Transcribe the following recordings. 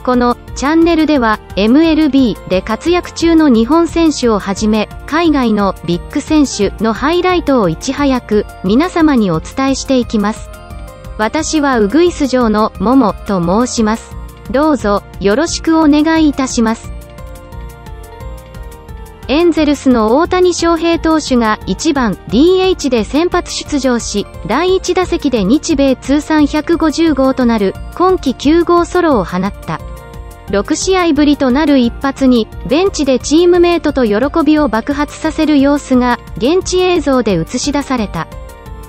このチャンネルでは MLB で活躍中の日本選手をはじめ海外のビッグ選手のハイライトをいち早く皆様にお伝えしていきます。私はウグイス嬢のモモと申します。どうぞよろしくお願いいたします。エンゼルスの大谷翔平投手が1番 DH で先発出場し、第1打席で日米通算150号となる今季9号ソロを放った。6試合ぶりとなる一発に、ベンチでチームメイトと喜びを爆発させる様子が現地映像で映し出された。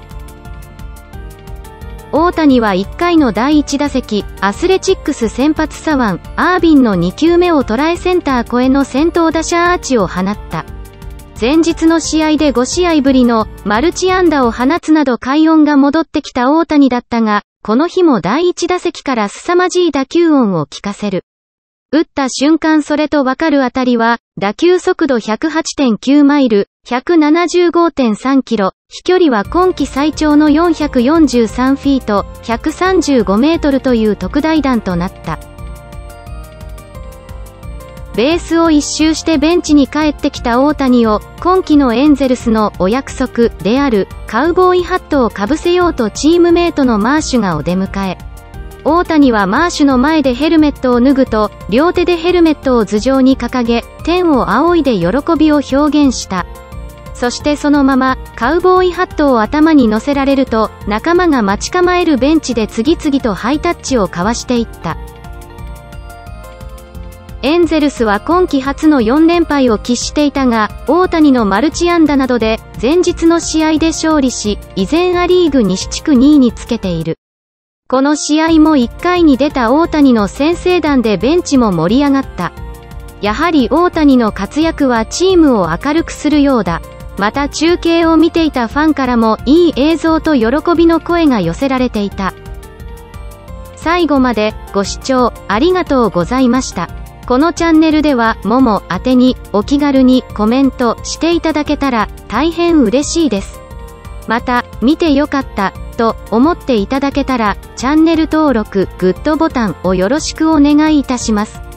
大谷は1回の第1打席、アスレチックス先発左腕、アービンの2球目を捉えセンター越えの先頭打者アーチを放った。前日の試合で5試合ぶりのマルチ安打を放つなど快音が戻ってきた大谷だったが、この日も第1打席から凄まじい打球音を聞かせる。打った瞬間それとわかる当たりは、打球速度 108.9 マイル、175.3 キロ、飛距離は今季最長の443フィート、135メートルという特大弾となった。ベースを一周してベンチに帰ってきた大谷を、今季のエンゼルスのお約束である、カウボーイハットをかぶせようとチームメイトのマーシュがお出迎え。大谷はマーシュの前でヘルメットを脱ぐと、両手でヘルメットを頭上に掲げ、天を仰いで喜びを表現した。そしてそのまま、カウボーイハットを頭に乗せられると、仲間が待ち構えるベンチで次々とハイタッチを交わしていった。エンゼルスは今季初の4連敗を喫していたが、大谷のマルチ安打などで、前日の試合で勝利し、依然アリーグ西地区2位につけている。この試合も1回に出た大谷の先制弾でベンチも盛り上がった。やはり大谷の活躍はチームを明るくするようだ。また中継を見ていたファンからもいい映像と喜びの声が寄せられていた。最後までご視聴ありがとうございました。このチャンネルではもも宛てにお気軽にコメントしていただけたら大変嬉しいです。また、見てよかったと思っていただけたらチャンネル登録、グッドボタンをよろしくお願いいたします。